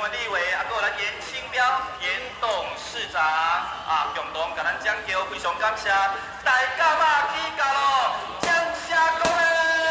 湾立委啊，还有咱严清标严董事长啊，共同甲咱奖叫，非常感谢，大家嘛起价咯，掌声鼓励。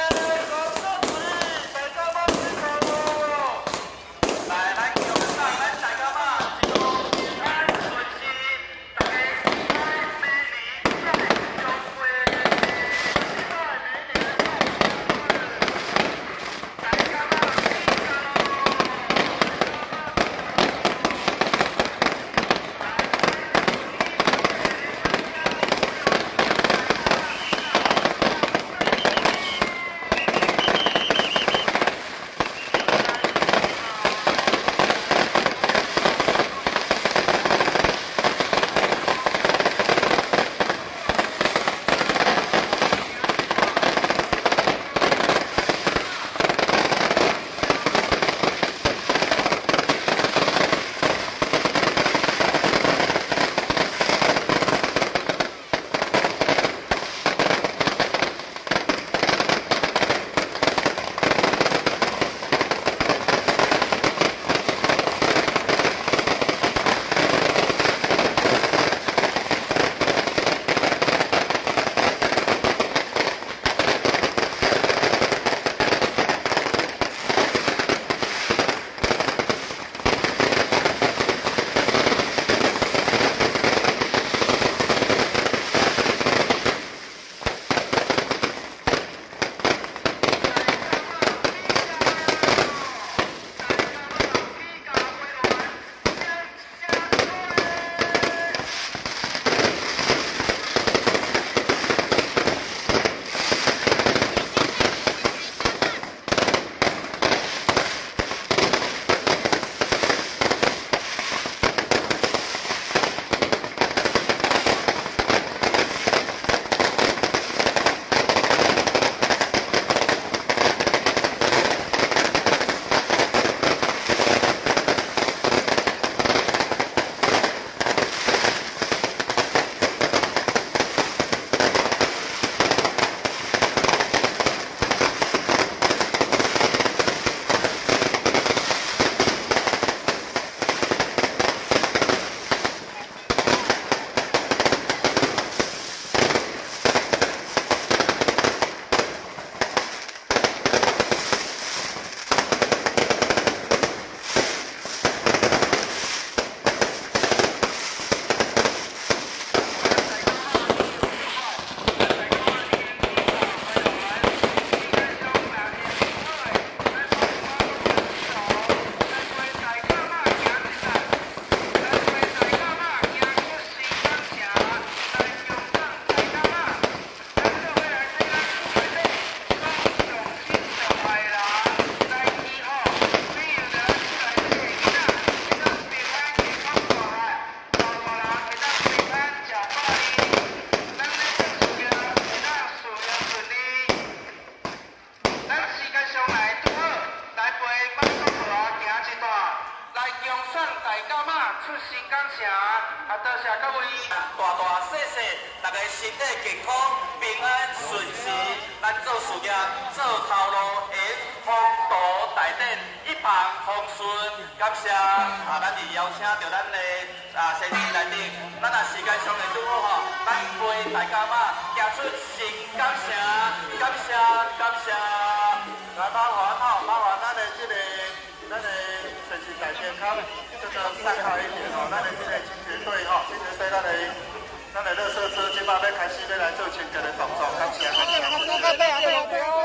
出新港城，啊，多谢各位大大细细，大家身体健康、平安顺时，咱做事业、做头路会风度大展，一帆风顺。感谢咱哋邀请到咱的先生内底，咱时间上会拄好吼，咱陪大家嘛行出新港城，感谢感谢。 来麻烦吼，麻烦咱的顺时大健康，善好一点吼，咱的清洁队吼，清洁队咱的垃圾车即摆要开始要来做清洁的动作，感谢。